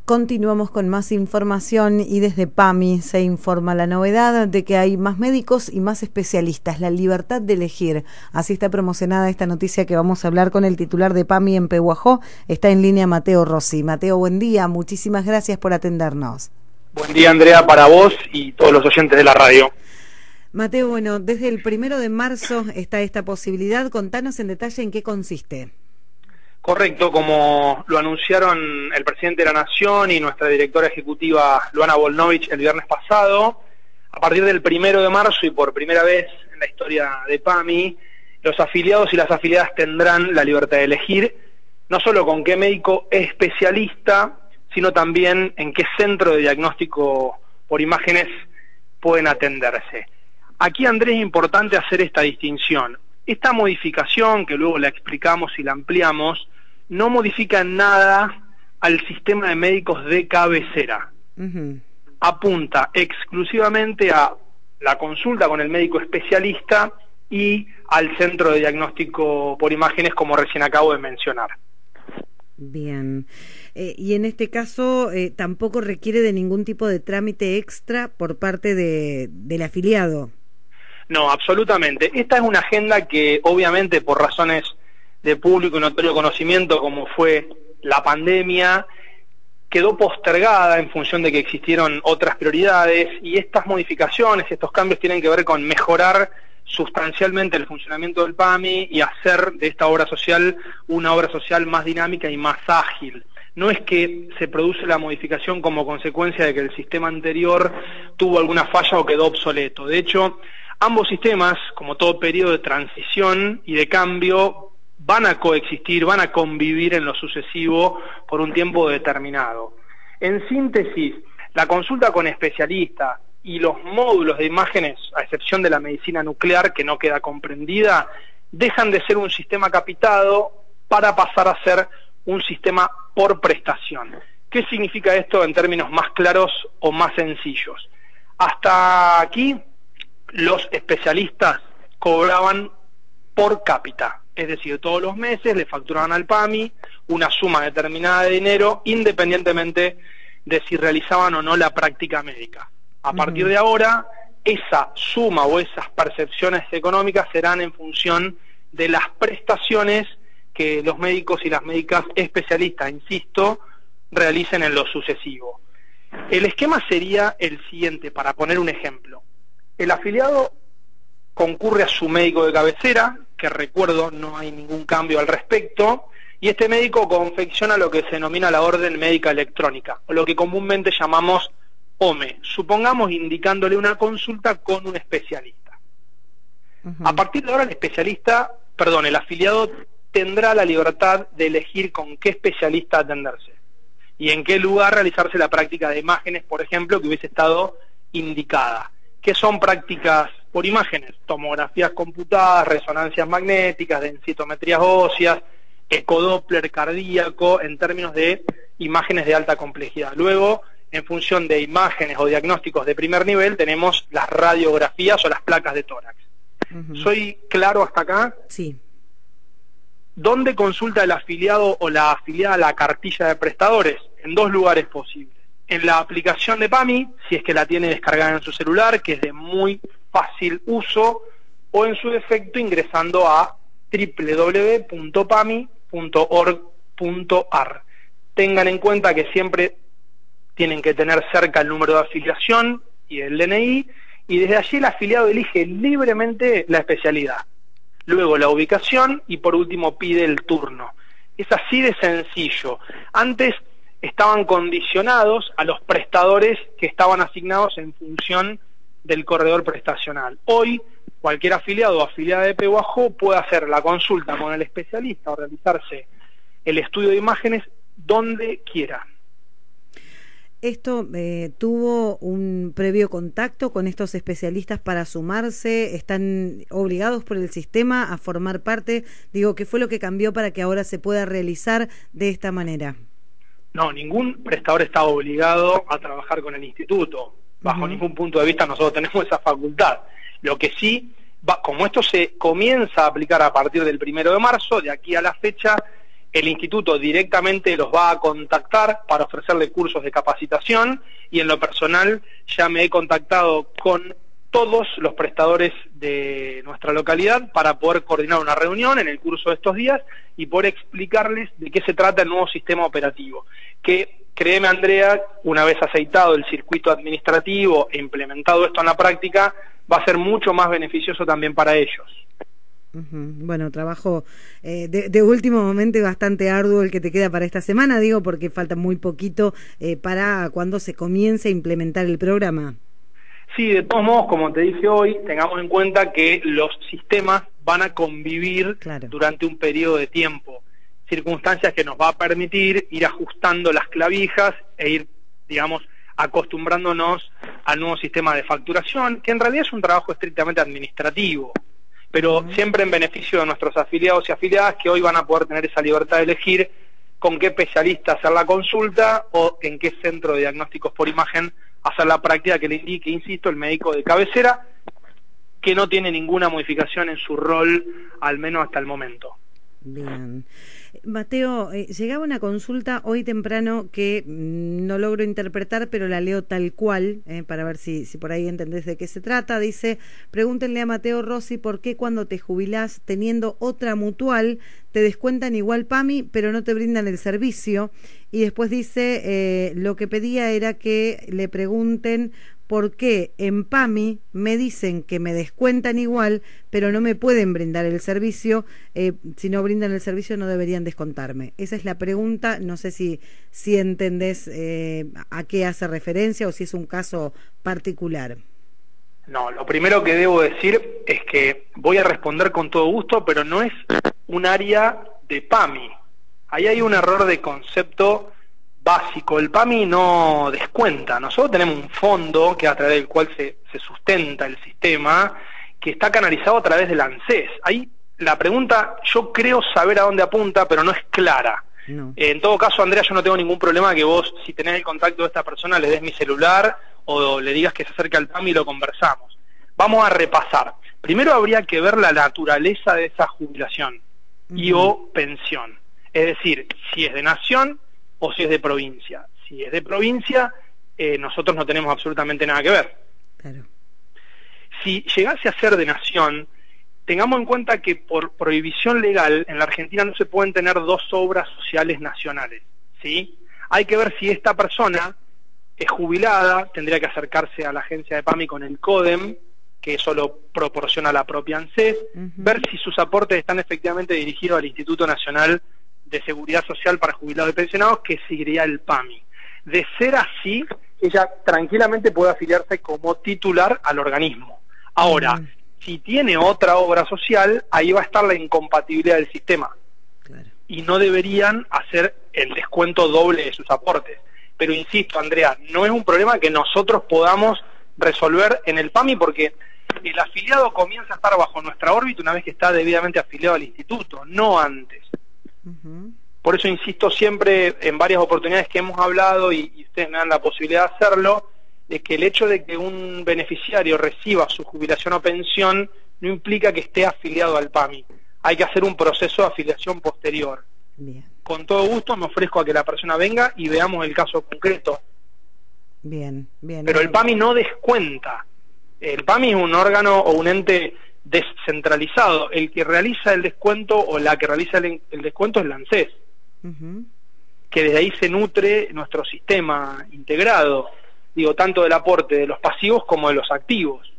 Continuamos con más información y desde PAMI se informa la novedad de que hay más médicos y más especialistas, la libertad de elegir. Así está promocionada esta noticia que vamos a hablar con el titular de PAMI en Pehuajó. Está en línea Mateo Rossi. Mateo, buen día, muchísimas gracias por atendernos. Buen día, Andrea, para vos y todos los oyentes de la radio. Mateo, bueno, desde el 1 de marzo está esta posibilidad. Contanos en detalle en qué consiste. Correcto, como lo anunciaron el presidente de la Nación y nuestra directora ejecutiva Luana Volnovich el viernes pasado, a partir del 1 de marzo y por primera vez en la historia de PAMI, los afiliados y las afiliadas tendrán la libertad de elegir no solo con qué médico especialista, sino también en qué centro de diagnóstico por imágenes pueden atenderse. Aquí, Andrés, es importante hacer esta distinción. Esta modificación, que luego la explicamos y la ampliamos, no modifica en nada al sistema de médicos de cabecera. Apunta exclusivamente a la consulta con el médico especialista y al centro de diagnóstico por imágenes, como recién acabo de mencionar. Bien. Y en este caso tampoco requiere de ningún tipo de trámite extra por parte del afiliado. No, absolutamente. Esta es una agenda que, obviamente, por razones de público y notorio conocimiento, como fue la pandemia, quedó postergada en función de que existieron otras prioridades, y estas modificaciones, estos cambios tienen que ver con mejorar sustancialmente el funcionamiento del PAMI y hacer de esta obra social una obra social más dinámica y más ágil. No es que se produce la modificación como consecuencia de que el sistema anterior tuvo alguna falla o quedó obsoleto. De hecho, ambos sistemas, como todo periodo de transición y de cambio, van a coexistir, van a convivir en lo sucesivo por un tiempo determinado. En síntesis, la consulta con especialistas y los módulos de imágenes, a excepción de la medicina nuclear, que no queda comprendida, dejan de ser un sistema capitado para pasar a ser un sistema por prestación. ¿Qué significa esto en términos más claros o más sencillos? Hasta aquí, los especialistas cobraban por cápita, es decir, todos los meses le facturaban al PAMI una suma determinada de dinero, independientemente de si realizaban o no la práctica médica. A partir de ahora, esa suma o esas percepciones económicas serán en función de las prestaciones que los médicos y las médicas especialistas, insisto, realicen en lo sucesivo. El esquema sería el siguiente, para poner un ejemplo. El afiliado concurre a su médico de cabecera, que recuerdo no hay ningún cambio al respecto, y este médico confecciona lo que se denomina la orden médica electrónica, o lo que comúnmente llamamos OME, supongamos indicándole una consulta con un especialista. A partir de ahora el afiliado tendrá la libertad de elegir con qué especialista atenderse y en qué lugar realizarse la práctica de imágenes, por ejemplo, que hubiese estado indicada. ¿Qué son prácticas por imágenes? Tomografías computadas, resonancias magnéticas, densitometrías óseas, ecodoppler cardíaco, en términos de imágenes de alta complejidad. Luego, en función de imágenes o diagnósticos de primer nivel, tenemos las radiografías o las placas de tórax. ¿Soy claro hasta acá? Sí. ¿Dónde consulta el afiliado o la afiliada la cartilla de prestadores? En dos lugares posibles. En la aplicación de PAMI, si es que la tiene descargada en su celular, que es de muy fácil uso, o en su defecto ingresando a www.pami.org.ar. Tengan en cuenta que siempre tienen que tener cerca el número de afiliación y el DNI, y desde allí el afiliado elige libremente la especialidad, luego la ubicación y por último pide el turno. Es así de sencillo. Antes estaban condicionados a los prestadores que estaban asignados en función del corredor prestacional. Hoy, cualquier afiliado o afiliada de Pehuajó puede hacer la consulta con el especialista o realizarse el estudio de imágenes donde quiera. ¿Esto tuvo un previo contacto con estos especialistas para sumarse? ¿Están obligados por el sistema a formar parte? Digo, ¿qué fue lo que cambió para que ahora se pueda realizar de esta manera? No, ningún prestador está obligado a trabajar con el instituto. Bajo ningún punto de vista nosotros tenemos esa facultad. Lo que sí, como esto se comienza a aplicar a partir del 1 de marzo, de aquí a la fecha, El instituto directamente los va a contactar para ofrecerle cursos de capacitación, y en lo personal ya me he contactado con todos los prestadores de nuestra localidad para poder coordinar una reunión en el curso de estos días y poder explicarles de qué se trata el nuevo sistema operativo, que, créeme Andrea, una vez aceitado el circuito administrativo e implementado esto en la práctica, va a ser mucho más beneficioso también para ellos. Bueno, trabajo de último momento y bastante arduo el que te queda para esta semana, digo, porque falta muy poquito para cuando se comience a implementar el programa. Sí, de todos modos, como te dije hoy, tengamos en cuenta que los sistemas van a convivir durante un periodo de tiempo, circunstancias que nos va a permitir ir ajustando las clavijas e ir, digamos, acostumbrándonos al nuevo sistema de facturación, que en realidad es un trabajo estrictamente administrativo, pero siempre en beneficio de nuestros afiliados y afiliadas, que hoy van a poder tener esa libertad de elegir con qué especialista hacer la consulta o en qué centro de diagnósticos por imagen hacer la práctica que le indique, insisto, el médico de cabecera, que no tiene ninguna modificación en su rol, al menos hasta el momento. Bien. Mateo, llegaba una consulta hoy temprano que no logro interpretar, pero la leo tal cual, para ver si por ahí entendés de qué se trata. Dice, pregúntenle a Mateo Rossi por qué cuando te jubilás teniendo otra mutual te descuentan igual PAMI, pero no te brindan el servicio. Y después dice, lo que pedía era que le pregunten por qué en PAMI me dicen que me descuentan igual, pero no me pueden brindar el servicio. Si no brindan el servicio no deberían descontarme. Esa es la pregunta. No sé si entendés a qué hace referencia o si es un caso particular. No, lo primero que debo decir es que voy a responder con todo gusto, pero no es un área de PAMI. Ahí hay un error de concepto básico. El PAMI no descuenta. Nosotros tenemos un fondo que a través del cual se sustenta el sistema, que está canalizado a través del ANSES. Ahí la pregunta, yo creo saber a dónde apunta, pero no es clara. No. En todo caso, Andrea, yo no tengo ningún problema que vos, si tenés el contacto de esta persona, le des mi celular o le digas que se acerque al PAMI y lo conversamos. Vamos a repasar. Primero habría que ver la naturaleza de esa jubilación y o pensión. Es decir, si es de nación o si es de provincia. Si es de provincia, nosotros no tenemos absolutamente nada que ver. Claro. Si llegase a ser de nación, tengamos en cuenta que por prohibición legal en la Argentina no se pueden tener dos obras sociales nacionales, ¿sí? Hay que ver si esta persona es jubilada, tendría que acercarse a la agencia de PAMI con el CODEM, que eso lo proporciona la propia ANSES, ver si sus aportes están efectivamente dirigidos al Instituto Nacional de Seguridad Social para Jubilados y Pensionados, que seguiría el PAMI. De ser así, ella tranquilamente puede afiliarse como titular al organismo. Ahora, si tiene otra obra social, ahí va a estar la incompatibilidad del sistema. Claro. Y no deberían hacer el descuento doble de sus aportes. Pero insisto, Andrea, no es un problema que nosotros podamos resolver en el PAMI, porque el afiliado comienza a estar bajo nuestra órbita una vez que está debidamente afiliado al instituto, no antes. Por eso insisto siempre en varias oportunidades que hemos hablado, y ustedes me dan la posibilidad de hacerlo, de que el hecho de que un beneficiario reciba su jubilación o pensión no implica que esté afiliado al PAMI. Hay que hacer un proceso de afiliación posterior. Bien. Con todo gusto me ofrezco a que la persona venga y veamos el caso concreto. Bien. Pero el PAMI no descuenta. El PAMI es un órgano o un ente descentralizado. El que realiza el descuento o la que realiza el descuento es la ANSES, que desde ahí se nutre nuestro sistema integrado, digo, tanto del aporte de los pasivos como de los activos.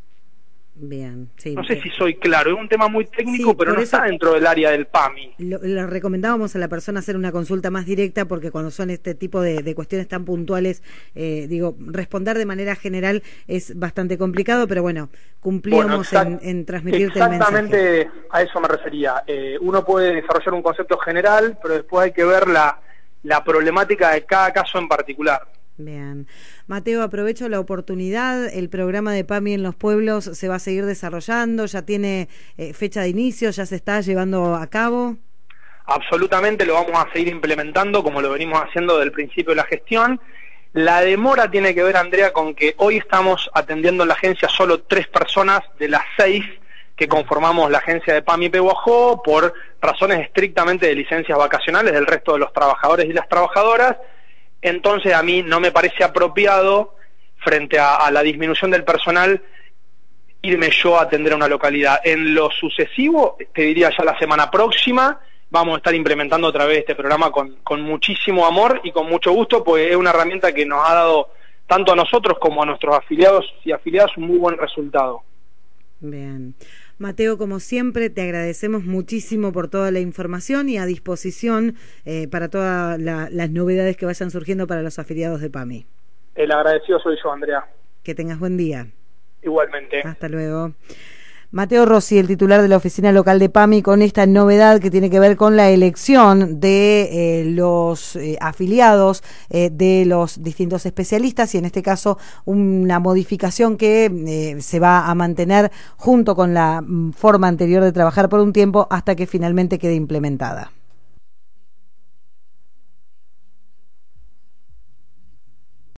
Bien, sí. No sé si soy claro, es un tema muy técnico, sí, pero no está dentro del área del PAMI. Le recomendábamos a la persona hacer una consulta más directa, porque cuando son este tipo de cuestiones tan puntuales, responder de manera general es bastante complicado, pero bueno, cumplíamos en transmitirte el mensaje. Exactamente, a eso me refería. Uno puede desarrollar un concepto general, pero después hay que ver la problemática de cada caso en particular. Bien. Mateo, aprovecho la oportunidad, el programa de PAMI en los pueblos se va a seguir desarrollando, ya tiene fecha de inicio, ya se está llevando a cabo. Absolutamente, lo vamos a seguir implementando como lo venimos haciendo desde el principio de la gestión. La demora tiene que ver, Andrea, con que hoy estamos atendiendo en la agencia solo 3 personas de las 6 que conformamos la agencia de PAMI Pehuajó por razones estrictamente de licencias vacacionales del resto de los trabajadores y las trabajadoras. Entonces a mí no me parece apropiado, frente a la disminución del personal, irme yo a atender a una localidad. En lo sucesivo, te diría ya la semana próxima, vamos a estar implementando otra vez este programa con muchísimo amor y con mucho gusto, pues es una herramienta que nos ha dado tanto a nosotros como a nuestros afiliados y afiliadas un muy buen resultado. Bien. Mateo, como siempre, te agradecemos muchísimo por toda la información y a disposición para todas las novedades que vayan surgiendo para los afiliados de PAMI. El agradecido soy yo, Andrea. Que tengas buen día. Igualmente. Hasta luego. Mateo Rossi, el titular de la oficina local de PAMI, con esta novedad que tiene que ver con la elección de los afiliados de los distintos especialistas y en este caso una modificación que se va a mantener junto con la forma anterior de trabajar por un tiempo hasta que finalmente quede implementada.